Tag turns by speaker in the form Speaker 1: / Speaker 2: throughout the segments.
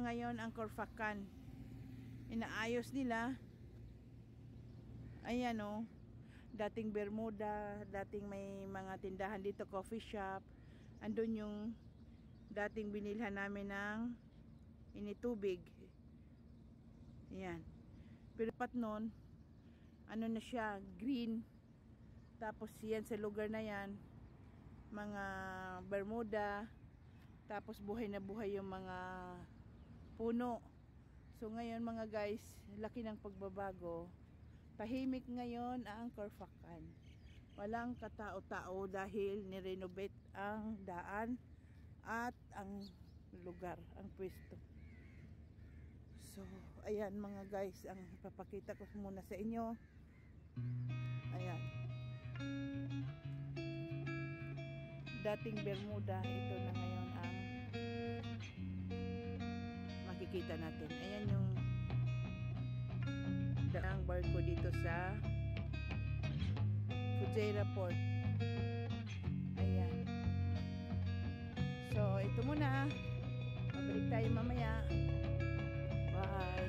Speaker 1: ngayon ang Corfacan. Inaayos nila. Ayan o. Dating Bermuda, dating may mga tindahan dito, coffee shop. Andun yung dating binilhan namin ng initubig. Ayan. Pero pat nun, ano na siya, green. Tapos yan sa lugar na yan, mga Bermuda. Tapos buhay na buhay yung mga puno. So ngayon mga guys, laki ng pagbabago. Tahimik ngayon ang Corfacan. Walang katao-tao dahil nirenovate ang daan at ang lugar, ang pwesto. So ayan mga guys, ang papakita ko muna sa inyo. Ayan. Dating Bermuda, ito na ngayon ang makikita natin. Ayan yung daang barko dito sa Fujairah Port. Ayan. So ito muna. Mabalik tayo mamaya. Bye.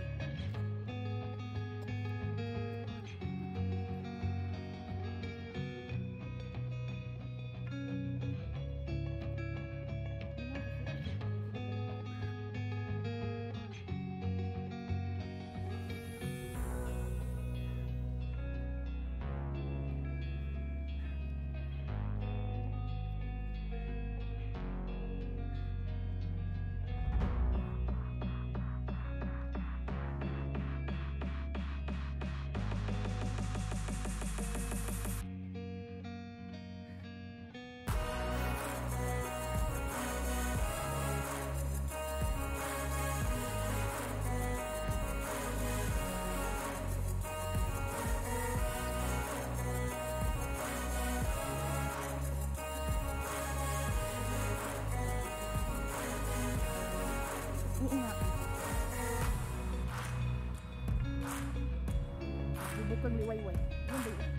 Speaker 1: Bukan liway-way. Yan ba yun?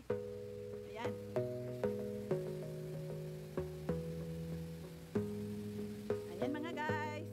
Speaker 1: Ayan. Ayan mga guys.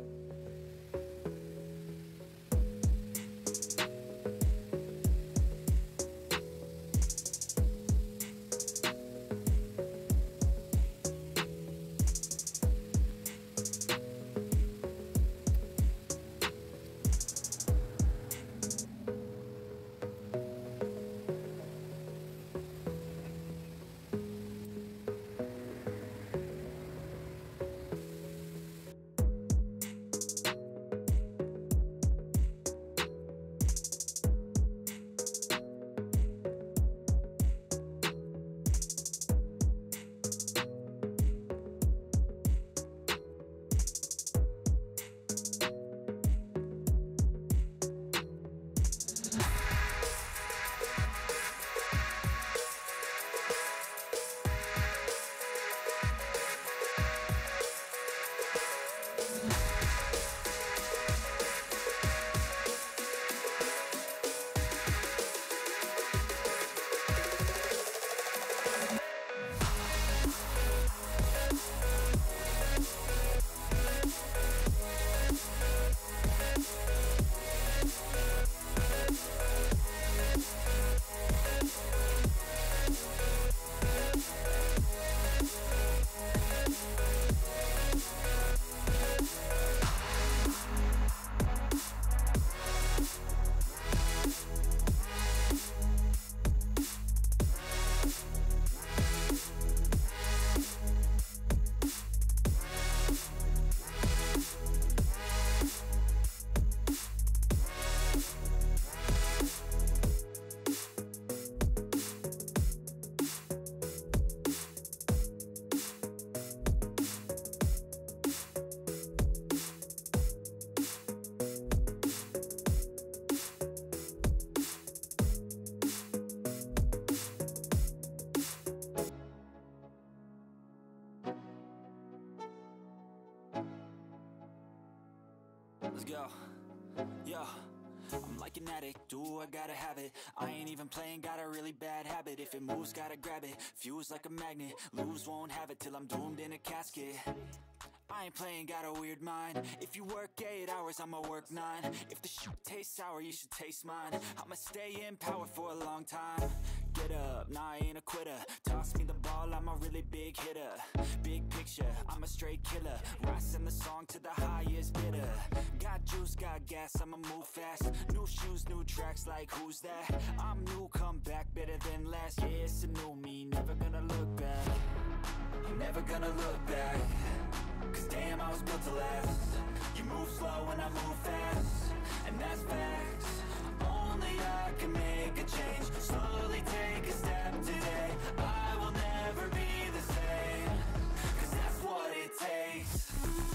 Speaker 2: Let's go. Yo, I'm like an addict, do I gotta have it. I ain't even playing, got a really bad habit. If it moves, gotta grab it, fuse like a magnet. Lose, won't have it till I'm doomed in a casket. I ain't playing, got a weird mind. If you work 8 hours, I'ma work 9. If the shit tastes sour, you should taste mine. I'ma stay in power for a long time. Get up, nah, I ain't a quitter. Toss me the ball, I'm a really big hitter. Big picture, I'm a straight killer. Rising the song to the highest bidder. Got juice, got gas, I'ma move fast. New shoes, new tracks, like who's that? I'm new, come back, better than last. Yeah, it's a new me, never gonna look back. I'm never gonna look back. Cause damn, I was built to last. You move slow and I move fast, and that's facts. Only I can make a change. Slowly take a step today. I will never be the same. Cause that's what it takes.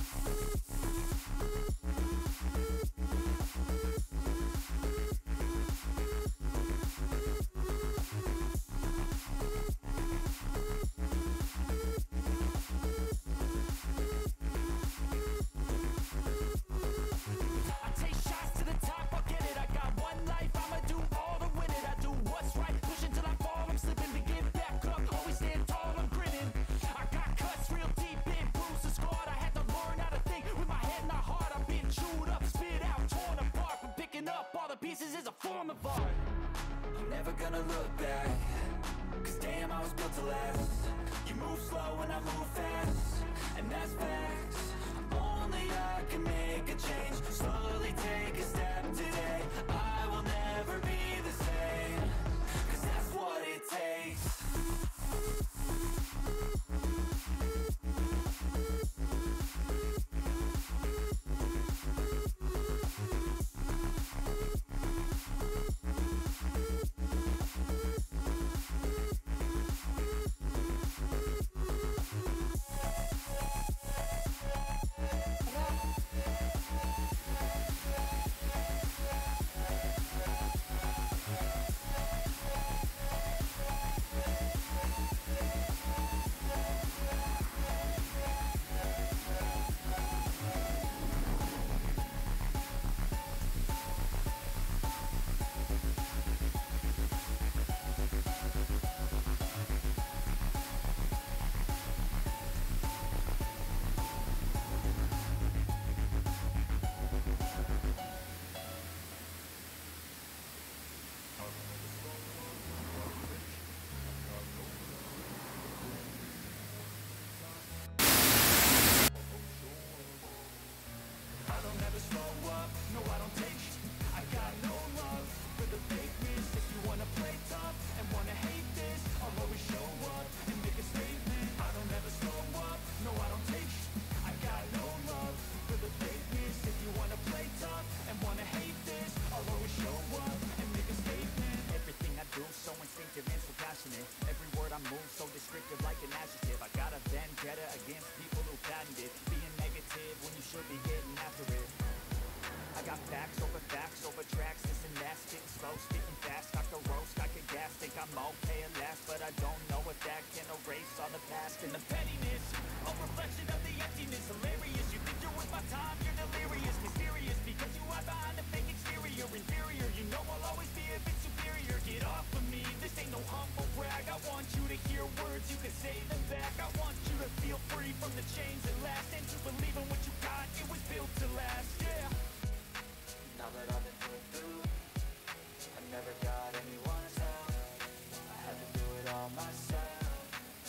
Speaker 2: Pieces is a form of art. I'm never gonna look back. Cause damn, I was built to last. You move slow and I move fast, and that's facts. Only I can make a change. Slowly take a step today. I will never be the same. Cause that's what it takes. over tracks, this and that, spitting slow, spitting fast, start to roast, I could gas, think I'm okay at last, but I don't know if that can erase all the past and the pettiness, a reflection of the emptiness, hilarious, you think you're worth my time, you're delirious, mysterious, because you hide behind a fake exterior, inferior, you know I'll always be a bit superior, get off of me, this ain't no humble brag, I want you to hear words, you can say them back, I want you to feel free from the chains that last, and to believe in what you got, it was built to last, yeah. Now that I've been put through, I never got anyone's help, I had to do it all myself.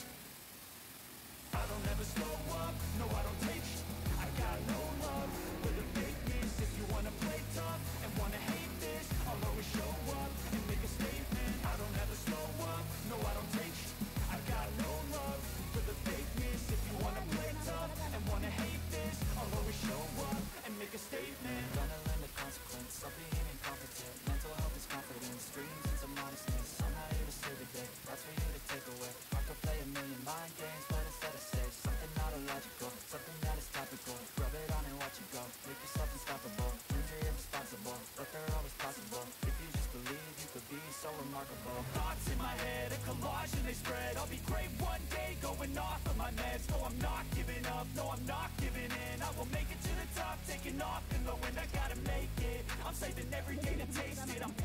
Speaker 2: I don't ever slow up, no I don't take sh**, I got no love for the fakeness. If you wanna play tough and wanna hate this, I'll always show up and make a statement. I don't ever slow up, no I don't take sh**, I got no love for the fakeness. If you wanna play tough and wanna hate this, I'll always show up and make a statement. Gonna learn the consequence of being incompetent. Mental health is confidence, dreams and some honestness. I'm not here to save the day, that's for you to take away. I could play a million mind games, but instead I say something not illogical, something that is topical. Rub it on and watch it go, make yourself unstoppable. Dreams are irresponsible, but they're always possible. If you just believe, you could be so remarkable. Thoughts in my head, a collage and they spread. I'll be great one day, going off of my meds. No, I'm not giving up, no, I'm not giving in. I will make it to the top, taking off and low, and I gotta make it. I'm saving every day to taste it. I'm